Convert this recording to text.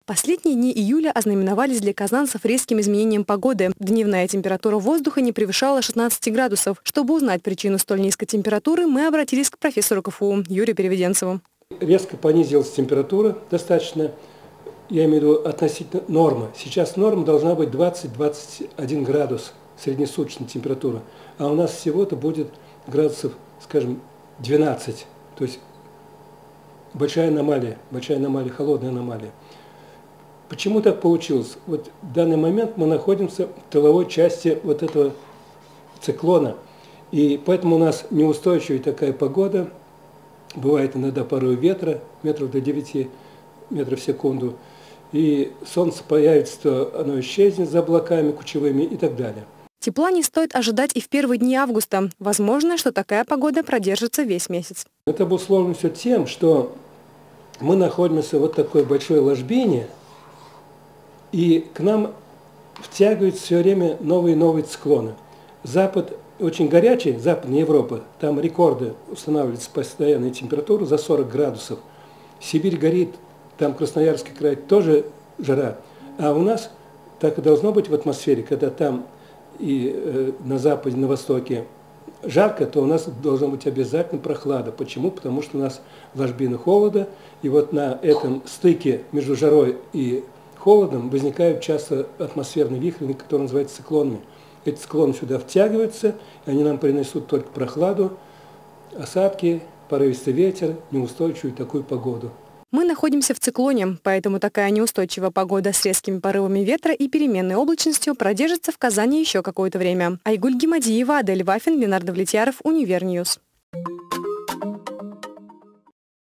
Последние дни июля ознаменовались для казанцев резким изменением погоды. Дневная температура воздуха не превышала 16 градусов. Чтобы узнать причину столь низкой температуры, мы обратились к профессору КФУ Юрию Переведенцеву. Резко понизилась температура достаточно, я имею в виду относительно нормы. Сейчас норма должна быть 20-21 градус среднесуточная температура, а у нас всего-то будет градусов, скажем, 12. То есть большая аномалия, холодная аномалия. Почему так получилось? Вот в данный момент мы находимся в тыловой части вот этого циклона, и поэтому у нас неустойчивая такая погода. Бывает иногда порой ветра, метров до 9 метров в секунду, и солнце появится, то оно исчезнет за облаками кучевыми и так далее. Тепла не стоит ожидать и в первые дни августа. Возможно, что такая погода продержится весь месяц. Это обусловлено все тем, что мы находимся в вот такой большой ложбине, и к нам втягиваются все время новые и новые циклоны. Запад очень горячий, Западная Европа, там рекорды устанавливаются постоянной температуры за 40 градусов. Сибирь горит, там Красноярский край тоже жара. А у нас так и должно быть в атмосфере, когда там и на западе, на востоке жарко, то у нас должна быть обязательно прохлада. Почему? Потому что у нас ложбина холода, и вот на этом стыке между жарой и холодом возникают часто атмосферные вихри, которые называются циклонами. Эти циклоны сюда втягиваются, и они нам принесут только прохладу, осадки, порывистый ветер, неустойчивую такую погоду. Мы находимся в циклоне, поэтому такая неустойчивая погода с резкими порывами ветра и переменной облачностью продержится в Казани еще какое-то время. Айгуль Гимадиева, Адель Вафин, Ленардо Влетьяров, Универньюз.